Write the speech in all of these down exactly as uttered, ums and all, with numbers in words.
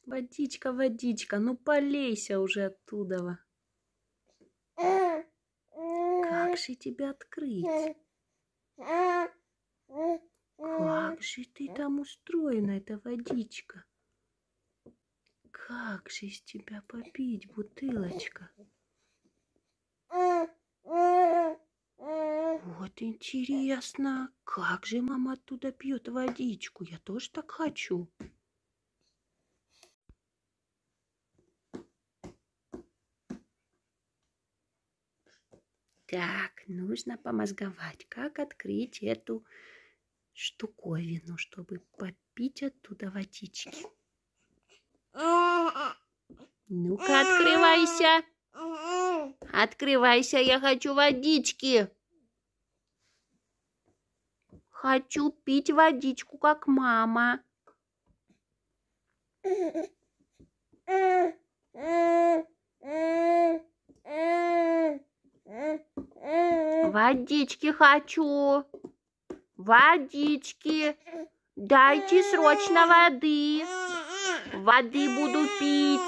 Водичка, водичка, ну полейся уже оттуда. Как же тебя открыть? Как же ты там устроена, эта водичка? Как же из тебя попить, бутылочка? Вот интересно, как же мама оттуда пьет водичку? Я тоже так хочу. Так, нужно помозговать, как открыть эту штуковину, чтобы попить оттуда водички. Ну-ка, открывайся. Открывайся, я хочу водички. Хочу пить водичку, как мама. Водички хочу. Водички. Дайте срочно воды. Воды буду пить.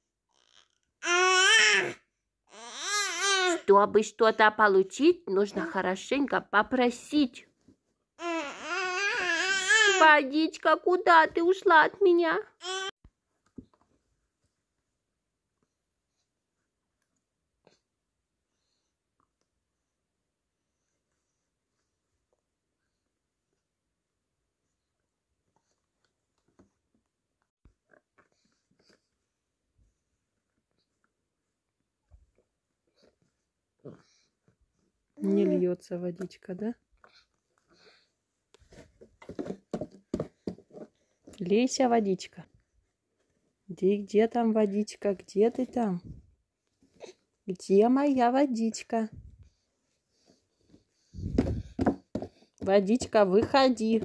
Чтобы что-то получить, нужно хорошенько попросить. Водичка, куда ты ушла от меня? Не льется водичка, да? Лейся, водичка. Где, где там водичка? Где ты там? Где моя водичка? Водичка, выходи.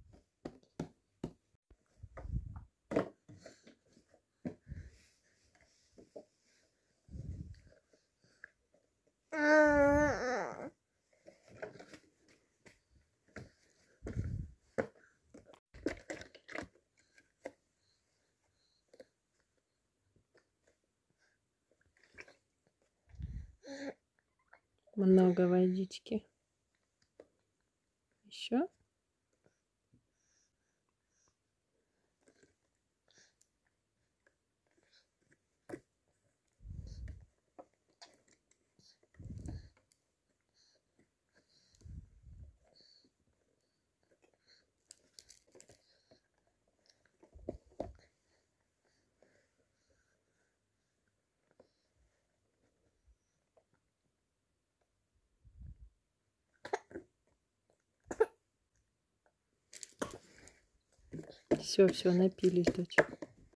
Много водички. Еще? Все, все, напились, дочь.